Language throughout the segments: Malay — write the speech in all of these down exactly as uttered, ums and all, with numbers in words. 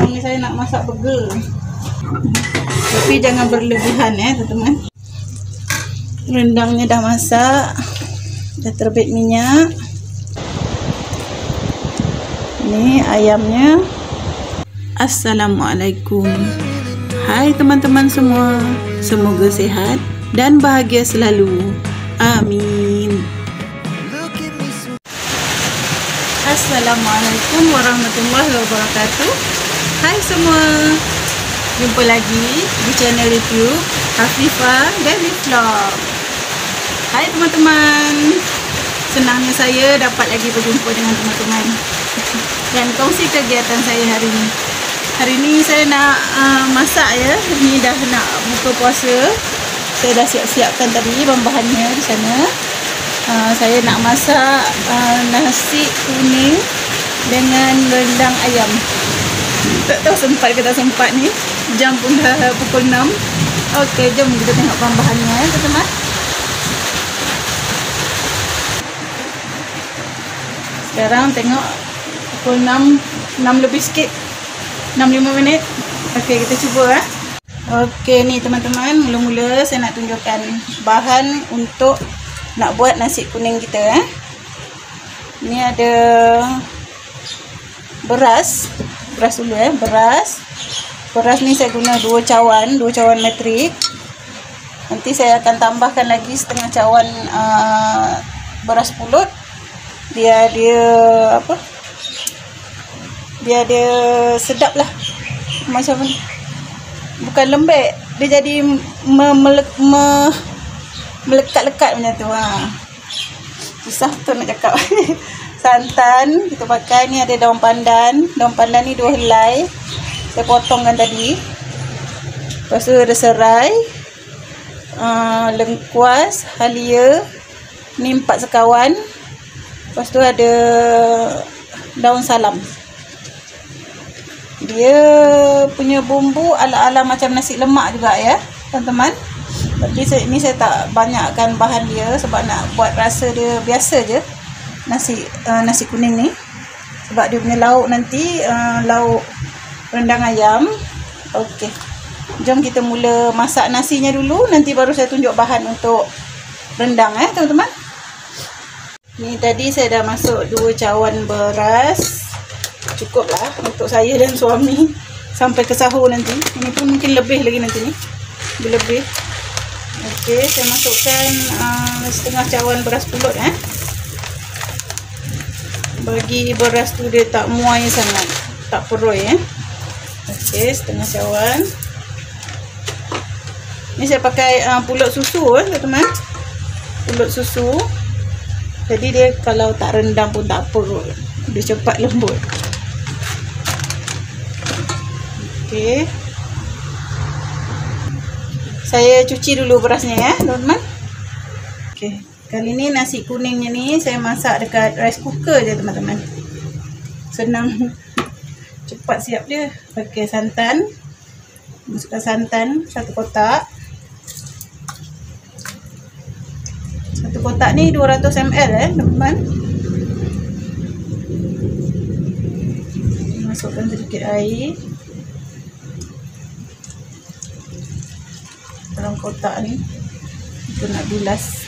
rendang ni saya nak masak burger. Tapi jangan berlebihan ya teman-teman. Rendangnya dah masak, dah terbit minyak. Ini ayamnya. Assalamualaikum. Hai teman-teman semua, semoga sehat dan bahagia selalu. Amin. Assalamualaikum warahmatullahi wabarakatuh. Hai semua, jumpa lagi di channel YouTube Hafifah Daily Vlog. Hai teman-teman, senangnya saya dapat lagi berjumpa dengan teman-teman dan kongsi kegiatan saya hari ini. Hari ini saya nak uh, masak ya. Ini dah nak buka puasa. Saya dah siap-siapkan tadi bahan-bahannya di sana. Uh, saya nak masak uh, nasi kuning dengan rendang ayam. Tak tahu sempat ke tak sempat ni. Jam pun dah pukul enam. Okey, jom kita tengok bahan-bahannya ya teman-teman. Sekarang tengok pukul enam, enam lebih sikit. enam lima minit. Okey, kita cuba eh. Okey ni teman-teman, mula-mula saya nak tunjukkan bahan untuk nak buat nasi kuning kita eh. Ni ada beras. Beras dulu eh, beras. Beras ni saya guna dua cawan, dua cawan metrik. Nanti saya akan tambahkan lagi setengah cawan uh, beras pulut. Biar dia apa? Biar dia sedap lah. Macam ni. Bukan lembek, dia jadi me, mele, me, melekat-lekat macam tu ha. Susah tu nak cakap. Santan kita pakai ni, ada daun pandan. Daun pandan ni dua helai. Saya potongkan tadi. Lepas tu ada serai, uh, lengkuas, halia. Ni empat sekawan. Lepas tu ada daun salam. Dia punya bumbu ala-ala macam nasi lemak juga ya teman-teman. Tapi saya, ni saya tak banyakkan bahan dia sebab nak buat rasa dia biasa je nasi uh, nasi kuning ni. Sebab dia punya lauk nanti uh, lauk rendang ayam. Okey, jom kita mula masak nasinya dulu, nanti baru saya tunjuk bahan untuk rendang eh teman-teman. Ni tadi saya dah masuk dua cawan beras. Cukup lah untuk saya dan suami sampai ke sahur nanti. Ini pun mungkin lebih lagi nanti ni. Lebih. Okey, saya masukkan uh, setengah cawan beras pulut eh. Bagi beras tu dia tak muai sangat, tak peroi eh. Okey, setengah cawan. Ni saya pakai uh, pulut susu eh teman-teman. Pulut susu. Jadi dia kalau tak rendang pun tak apa, dia cepat lembut. Okey. Saya cuci dulu berasnya ya, teman-teman. Okey, kali ni nasi kuningnya ni saya masak dekat rice cooker je, teman-teman. Senang. Cepat siap dia. Pakai santan. Masukkan santan satu kotak. Satu kotak ni dua ratus mililiter eh, teman-teman. Masukkan sedikit air dalam kotak ni. Kita nak bilas.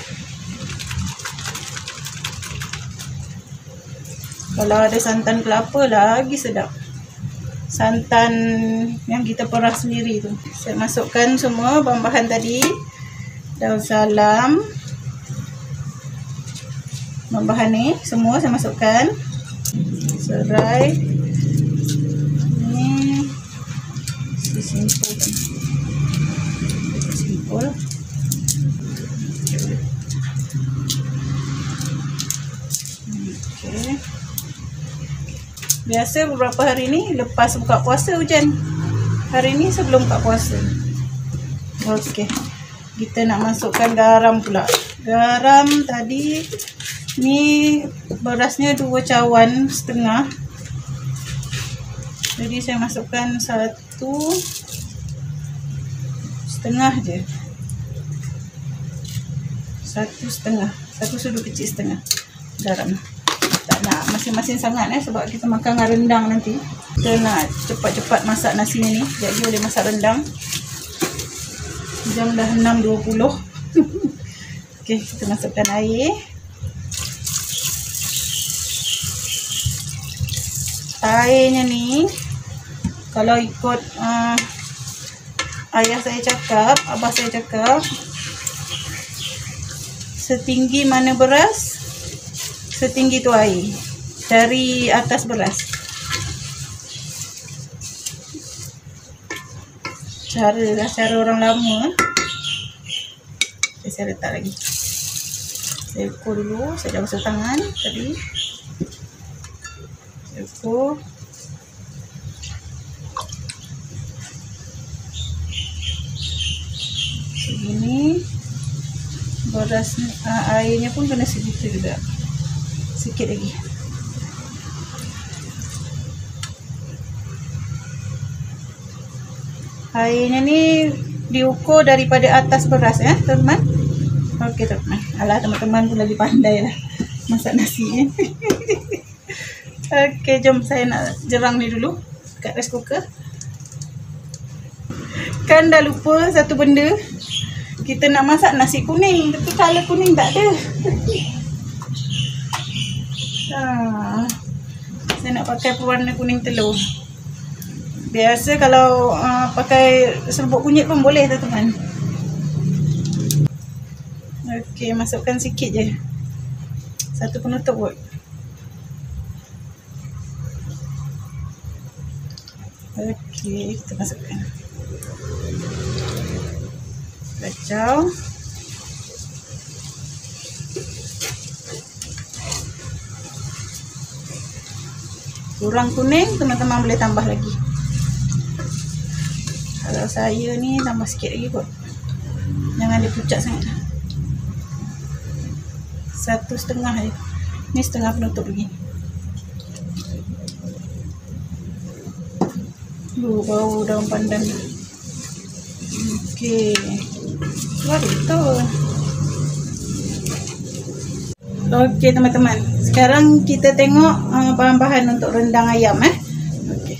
Kalau ada santan kelapa lagi sedap. Santan yang kita peras sendiri tu. Saya masukkan semua bahan-bahan tadi. Daun salam. Bahan-bahan ni semua saya masukkan. Serai. Ni simpul. Simpul. Okey. Biasa beberapa hari ni lepas buka puasa hujan. Hari ni sebelum buka puasa. Okey. Kita nak masukkan garam pula. Garam tadi ni berasnya dua cawan setengah. Jadi saya masukkan satu setengah je. Satu setengah. Satu sudu kecil setengah garam. Tak nak masing-masing sangat eh, sebab kita makan dengan rendang nanti. kita nak cepat-cepat masak nasi ni, jadi boleh masak rendang. Jam dah enam dua puluh. Okey, kita masukkan air. Airnya ni, kalau ikut uh, ayah saya cakap, abah saya cakap, setinggi mana beras, setinggi tu air. Dari atas beras. Cara lah, cara orang lama. Okay, saya letak lagi. Saya ukur dulu. Saya dah basuh tangan tadi. Saya ukur. Segini. Beras, uh, airnya pun kena segitu juga. Sikit lagi. Airnya ni diukur daripada atas beras ya, teman-teman. Okey, teman-teman. Alah, teman-teman pun lagi pandai lah masak nasi ni. Okey, jom saya nak jerang ni dulu kat rice cooker. Kan dah lupa satu benda. Kita nak masak nasi kuning, tapi colour kuning tak ada. Ha. Saya nak pakai pewarna kuning telur. Biasa kalau uh, pakai serbuk kunyit pun boleh, teman-teman. Okey, masukkan sikit je. Satu penutup kot. Okey, kita masukkan. Kacau. Kurang kuning, teman-teman boleh tambah lagi. Kalau saya ni tambah sikit lagi kot. Jangan dia pucat sangat. Satu setengah je. Ni setengah penutup lagi. Lu bau daun pandan. Okey. Baru tu. Okey, teman-teman. Sekarang kita tengok uh, bahan-bahan untuk rendang ayam eh. Okey.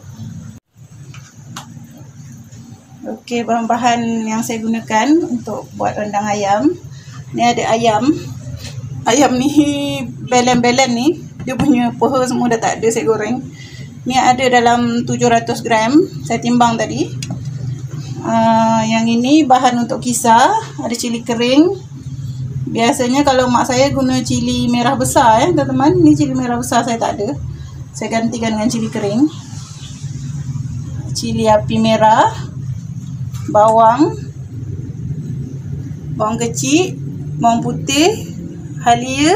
Okey, bahan-bahan yang saya gunakan untuk buat rendang ayam. Ni ada ayam. Ayam ni belen-belen ni. Dia punya peha semua dah tak ada, saya goreng. Ni ada dalam tujuh ratus gram. Saya timbang tadi. Uh, yang ini bahan untuk kisar. Ada cili kering. Biasanya kalau mak saya guna cili merah besar ya, teman-teman. Ni cili merah besar saya tak ada. Saya gantikan dengan cili kering. Cili api merah. Bawang. Bawang kecil. Bawang putih. Halia.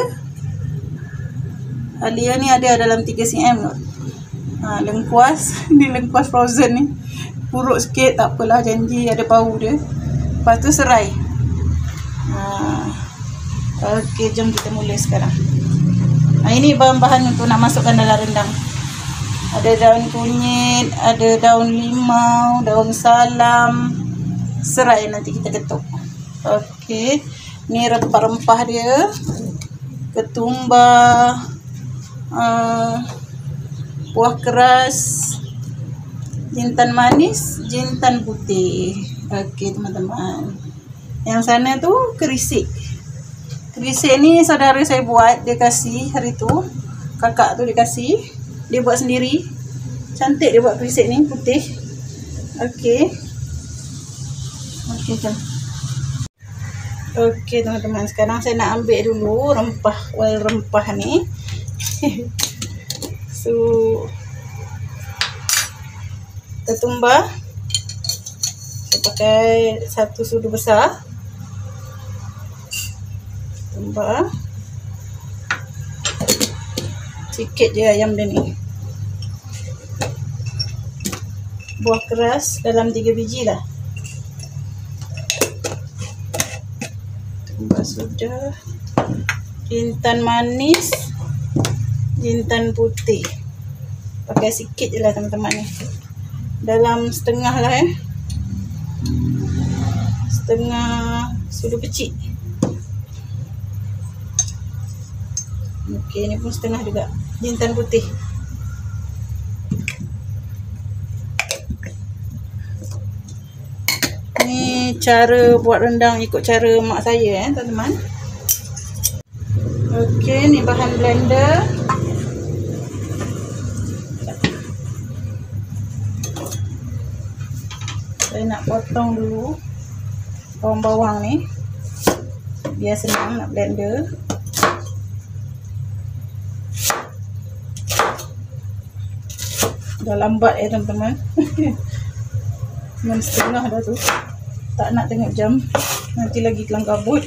Halia ni ada dalam tiga sentimeter. Ha, lengkuas. Ni lengkuas frozen ni. Puruk sikit, tak apalah, janji ada bau dia. Lepas tu serai. Ha. Okey, jom kita mula sekarang. Ha, ini bahan-bahan untuk nak masukkan dalam rendang. Ada daun kunyit, ada daun limau, daun salam. Serai nanti kita ketuk. Okey. Ni rempah-rempah dia. Ketumbar. Uh, buah keras. Jintan manis, jintan putih. Okey, teman-teman. Yang sana tu kerisik. Kerisik ni saudara saya buat, dia kasih hari tu. Kakak tu dia kasih. Dia buat sendiri. Cantik dia buat kerisik ni, putih. Okey. Okey, jom. Okey, teman-teman. Sekarang saya nak ambil dulu rempah, oil rempah ni. So, ketumbar. Saya pakai satu sudu besar. Ketumbar. Sikit je ayam dia ni. Buah keras dalam tiga biji lah. Ketumbar sudah. Jintan manis. Jintan putih. Pakai sikit je lah, teman-teman ni. Dalam setengah lah eh. Setengah sudu kecil. Okey, ni pun setengah juga. Jintan putih. cara buat rendang ikut cara mak saya, eh, teman-teman. Okey, ni bahan blender. Saya nak potong dulu bawang-bawang ni biar senang nak blender. Dah lambat ya teman-teman. enam setengah dah tu. Tak nak tengok jam, nanti lagi kelang kabut.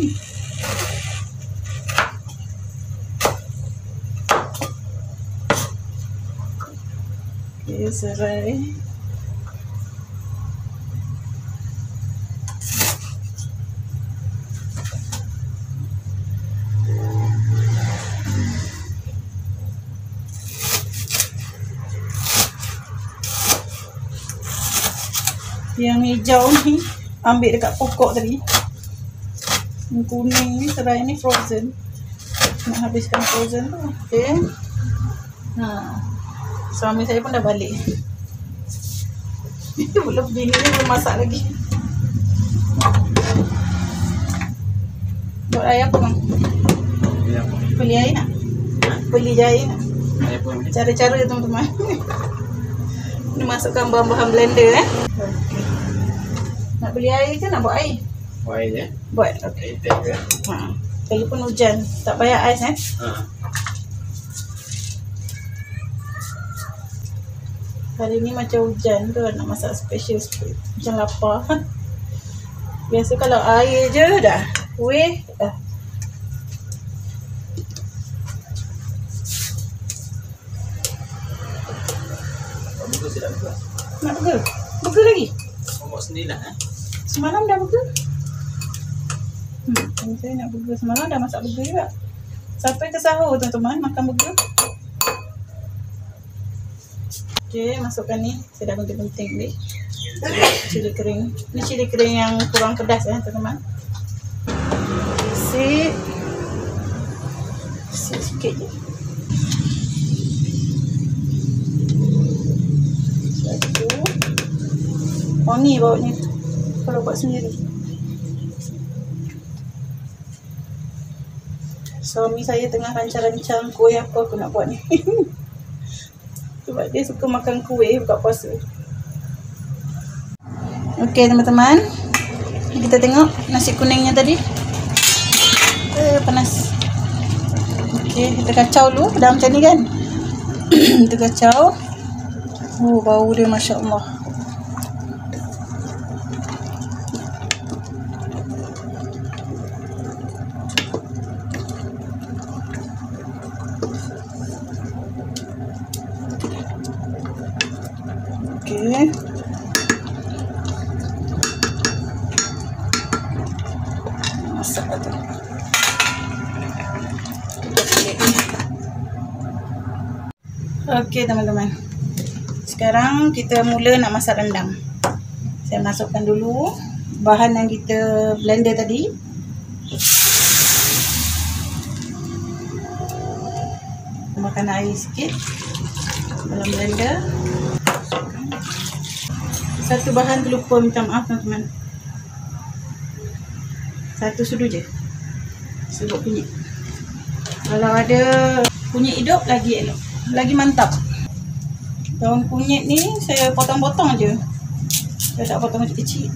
Okay, serai. Yang hijau ni ambil dekat pokok tadi. Yang kuning ni serai ni frozen. Nak habiskan frozen tu. Okey. Ha. Suami saya pun dah balik. Belum bini ni belum masak lagi. Buat air apa bang? Beli air nak? Beli air nak? Cara-cara teman-teman. Ni masukkan bahan-bahan blender eh. Okay. Nak beli air ke nak buat air? Buat air je. Buat. Okey. Ha. Lagi pun hujan, tak payah ais eh. Ha. Hari ni macam hujan tu nak masak special sikit. Macam lapar. Biasa kalau air je dah. Weh dah. Burger sedap juga. Nak burger? Burger lagi? Buat sendirilah eh. Semalam dah burger? Hmm, saya nak burger. Semalam dah masak burger juga. Sampai ke sahur teman-teman makan burger. Okey, masukkan ni. Saya dah penting-penting ni. Cili kering. Ni cili kering yang kurang pedas ya teman-teman. Isi. Isi sikit je. Wangi baunya kalau buat sendiri. Suami saya tengah rancang-rancang kuih apa aku nak buat ni. Sebab dia suka makan kuih buka puasa. Okey teman-teman, kita tengok nasi kuningnya tadi. Eh, panas. Okey, kita kacau dulu. Dah macam ni kan. Kita kacau. Oh, bau dia Masya Allah. Okey. Masak tu. Okey teman-teman. Sekarang kita mula nak masak rendang. Saya masukkan dulu bahan yang kita blender tadi. Tambahkan air sikit dalam blender. Satu bahan terlupa, minta maaf teman-teman. Satu sudu je. Sebut kunyit. Kalau ada kunyit hidup lagi elok, lagi mantap. Daun kunyit ni saya potong-potong je. Saya tak potong kecil-kecil.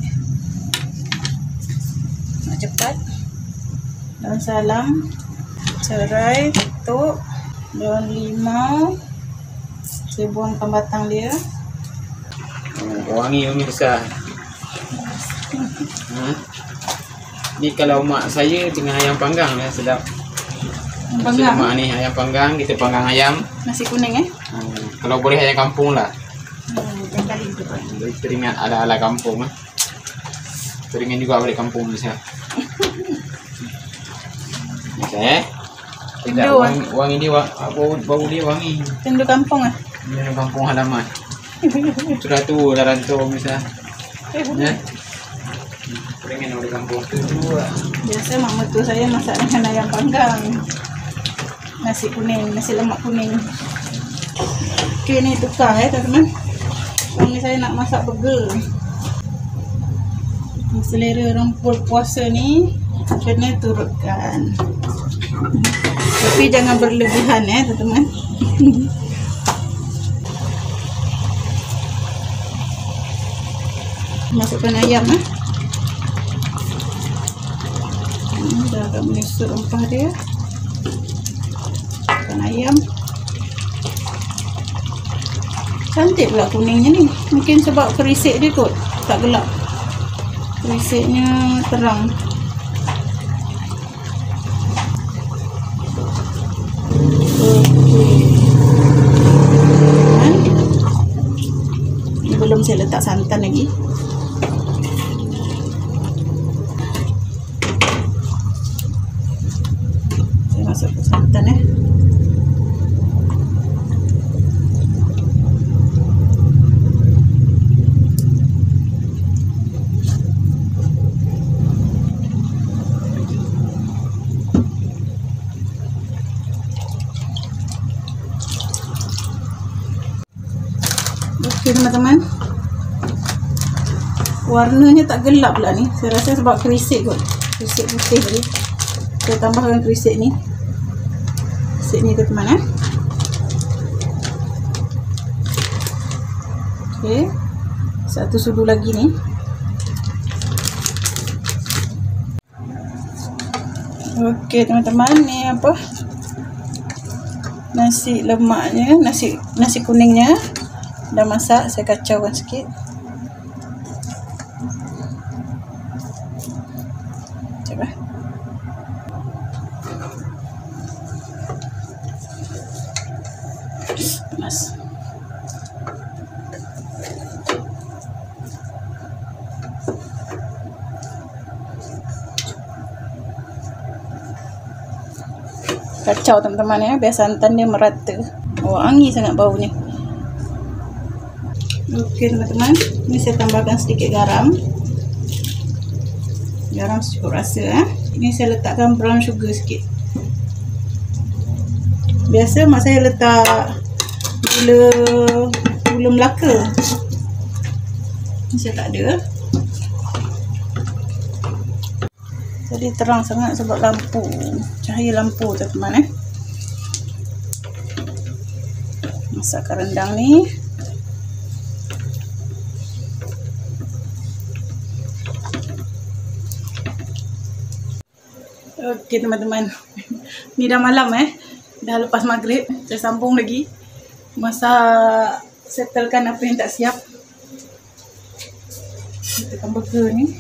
Nak cepat. Daun salam, serai, ketuk, daun limau. Saya buangkan batang dia. Wangi pemirsa. Hmm. Ni kalau mak saya dengan ayam panggang ya, sedap. Panggang. Mak ni ayam panggang, kita panggang ayam. Nasi kuning eh. Hmm. Kalau boleh ayam kampung lah. Hmm, yang kali itu Pak. Jadi teringat ala-ala kampung eh. Teringat juga balik kampung bisa. Bisa eh. Tidak wangi, wangi dia bau bau dia wangi. Tendu kampung ah. Tendu kampung halaman. Sudah tu dah rantau bisa. Ya. Pengen orang kampung tu dua. Biasa mak mertua saya masak dengan ayam panggang. Nasi kuning, nasi lemak kuning. Okey ni tukar eh teman-teman. Suami saya nak masak burger. Selera orang berpuasa ni kena turutkan. Tapi jangan berlebihan eh teman-teman. Masukkan ayam eh. Ini dah agak menyusut rempah dia. Masukkan ayam. Cantik pula kuningnya ni. Mungkin sebab kerisik dia kot, tak gelap. Kerisiknya terang. Okey. Ini belum saya letak santan lagi. Saya masukkan santan eh. Okey teman-teman, warnanya tak gelap pula ni. Saya rasa sebab kerisik kot, kerisik putih tadi. Saya tambahkan kerisik ni, kerisik ni teman-teman eh. Okey, satu sudu lagi ni. Okey teman-teman, ni apa, nasi lemaknya, nasi nasi kuningnya dah masak. Saya kacaukan sikit. Coba. Panas. Kacau teman-teman ya, biar santan dia merata. Wangi sangat baunya. Okey teman-teman, ini saya tambahkan sedikit garam. Garam secukup rasa eh. Ini saya letakkan brown sugar sikit. Biasa mak saya letak gula gula Melaka. Ini saya tak ada. Jadi terang sangat sebab lampu, cahaya lampu teman-teman eh. Masakkan rendang ni. Okey teman-teman, ni dah malam eh, dah lepas maghrib. Saya sambung lagi masak, settlekan apa yang tak siap. Letakkan burger ni.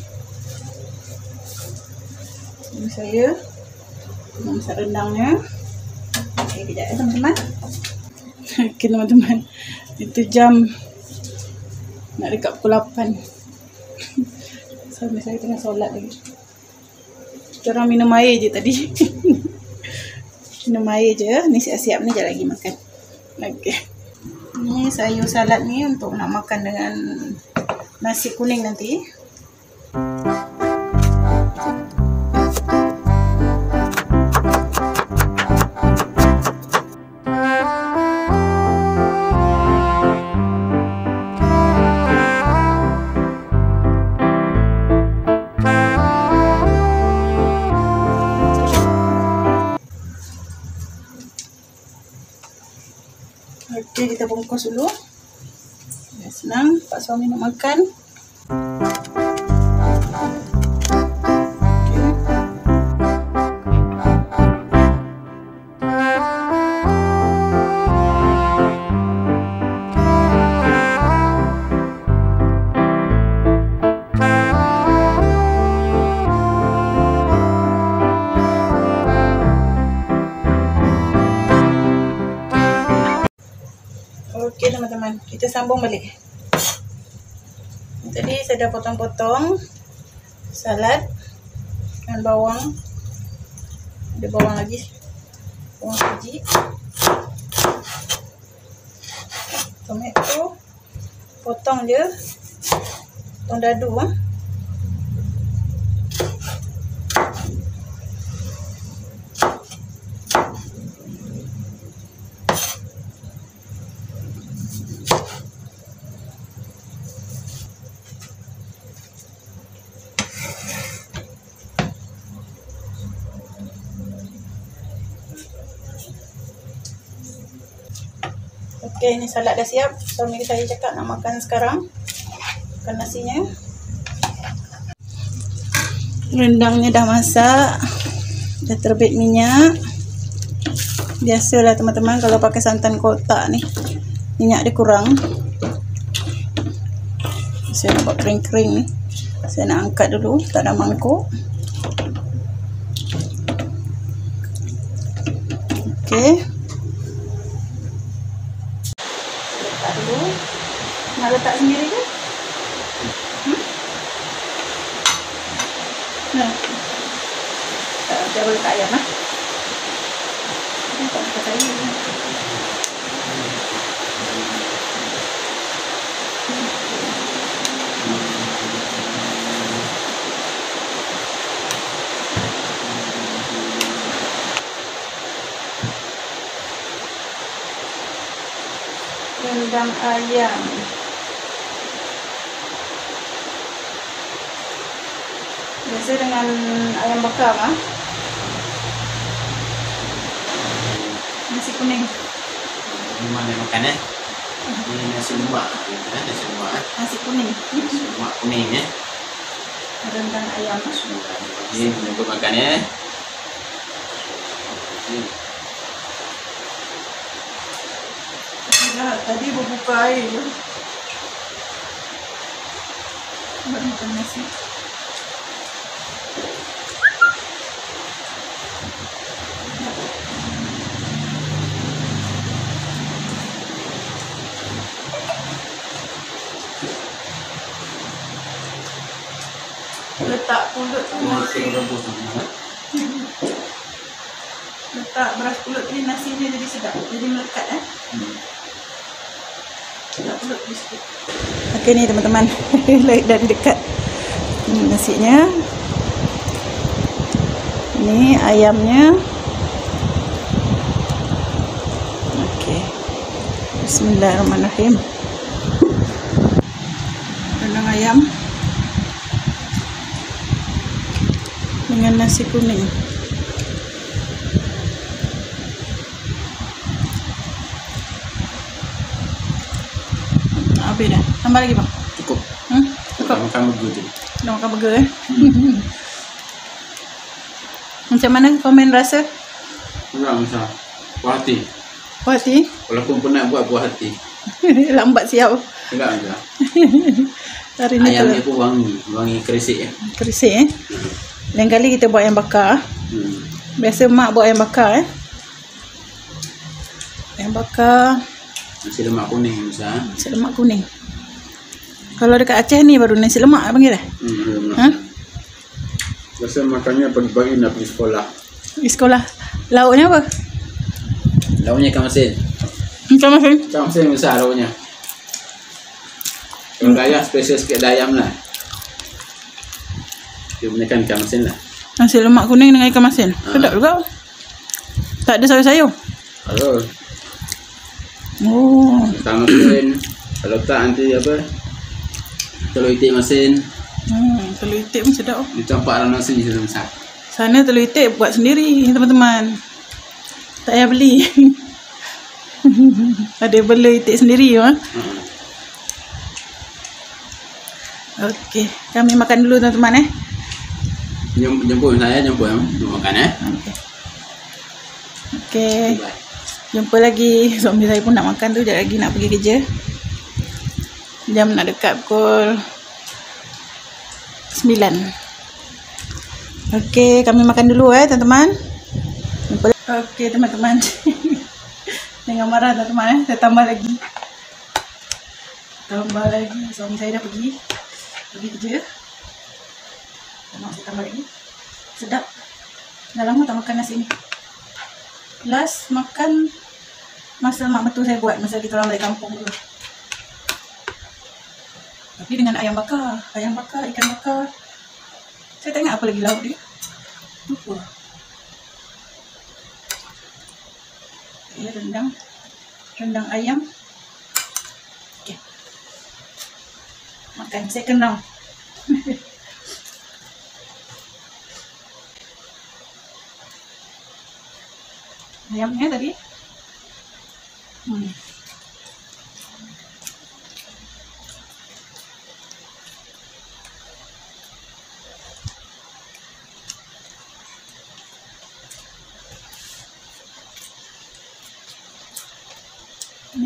Ini saya masak rendangnya. Okey, kejap ya teman-teman. Okey teman-teman, itu jam nak dekat pukul lapan. Sampai saya tengah solat lagi. Kita orang minum air je tadi. Minum air je. Ni siap-siap ni, sekejap lagi makan. Okey. Ni sayur salad ni untuk nak makan dengan nasi kuning nanti. Okey, kita bungkus dulu. Ya, senang Pak suami nak makan. Okey teman-teman, kita sambung balik. Tadi saya dah potong-potong salad dan bawang. Ada bawang lagi, bawang biji, tomato, potong je, potong dadu ah. Okay, ini salad dah siap. Suami saya cakap nak makan sekarang. Makan nasinya. Rendangnya dah masak. Dah terbit minyak. Biasalah teman-teman kalau pakai santan kotak ni, minyak dia kurang. Saya nak buat kering-kering ni. Saya nak angkat dulu, tak ada mangkuk. Okey. Letak dulu. Nak letak sendiri ke? Hmm? Nah. Tak, dia boleh letak ayam lah. Ini tak letak ayam. Rendang ayam. Biasa dengan ayam bakar mah. Nasi kuning. Ini mana makan eh? Ini nasi lemak. Nasi lemak. Nasi kuning. Nasi lemak kuning eh. Rendang ayam. Ini untuk makan ya. Ya, tadi berbuka air je. Buat makan nasi. Letak pulut nasi. Letak beras pulut ni nasinya jadi sedap. Jadi melekat eh. Hmm. Letak pulut di sikit. Okey ni teman-teman. Lihat dari dekat. Ini nasinya. Ini ayamnya. Okey. Bismillahirrahmanirrahim. Rendang ayam dengan nasi kuning. Habis dah. Tambah lagi bang? Cukup. Hmm? Cukup. Makan burger je. Dah makan burger eh? Hmm. Macam mana komen rasa? Kurang macam puas hati. Puas hati? Walaupun penat buat puas hati. Lambat siap. Sedap je. Hari ni ayamnya pun wangi. Wangi kerisik. Kerisik eh? Lain kali kita buat ayam bakar. Hmm. Biasa mak buat ayam bakar eh. Ayam bakar. Nasi lemak kuning misal. Nasi lemak kuning. Kalau dekat Aceh ni baru nasi lemak panggil eh? Hmm. Ha? Biasa makannya pagi-pagi nak pergi sekolah. Di sekolah. Lauknya apa? Lauknya ikan masin. Ikan masin? Ikan masin besar lauknya. Kalau ayam spesial sikit ada ayam lah. Dia gunakan ikan masin lah. Nasi lemak kuning dengan ikan masin. Ha. Sedap juga. Tak ada sayur-sayur. Kalau Oh. ikan masin. Kalau tak nanti apa? Telur itik masin. Hmm, telur itik pun sedap. Dicampak dalam nasi ni besar. Sana telur itik buat sendiri teman-teman. Tak payah beli. Ada bela itik sendiri ha. Hmm. Okey, kami makan dulu teman-teman eh. Jemput saya, jemput ya. Makan eh. Okey. Okey. Bye. Jumpa lagi. Suami saya pun nak makan tu, sekejap lagi nak pergi kerja. Jam nak dekat pukul sembilan. Okey, kami makan dulu eh teman-teman. Okey teman-teman. Jangan marah teman-teman eh. Saya tambah lagi. Tambah lagi. Suami saya dah pergi. Pergi kerja. Saya tambah lagi. Sedap. Dah lama tak makan nasi ni. Last makan masa mak mertua saya buat masa kita orang balik kampung dulu. Tapi dengan ayam bakar, ayam bakar, ikan bakar. Saya tak ingat apa lagi lauk dia. Lupa. Okay, rendang. Rendang ayam. Okay. Makan, saya kenang. Ayamnya tadi. Hmm.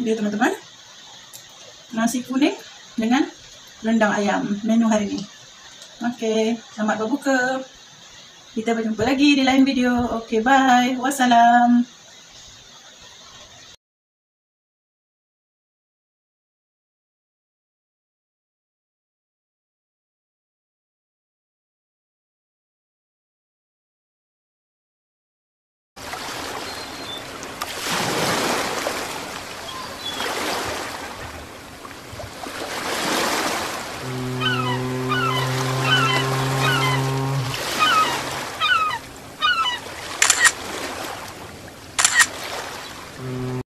dia teman-teman. Nasi kuning dengan rendang ayam menu hari ini. Oke, selamat berbuka. Kita berjumpa lagi di lain video. Oke, bye. Wassalam.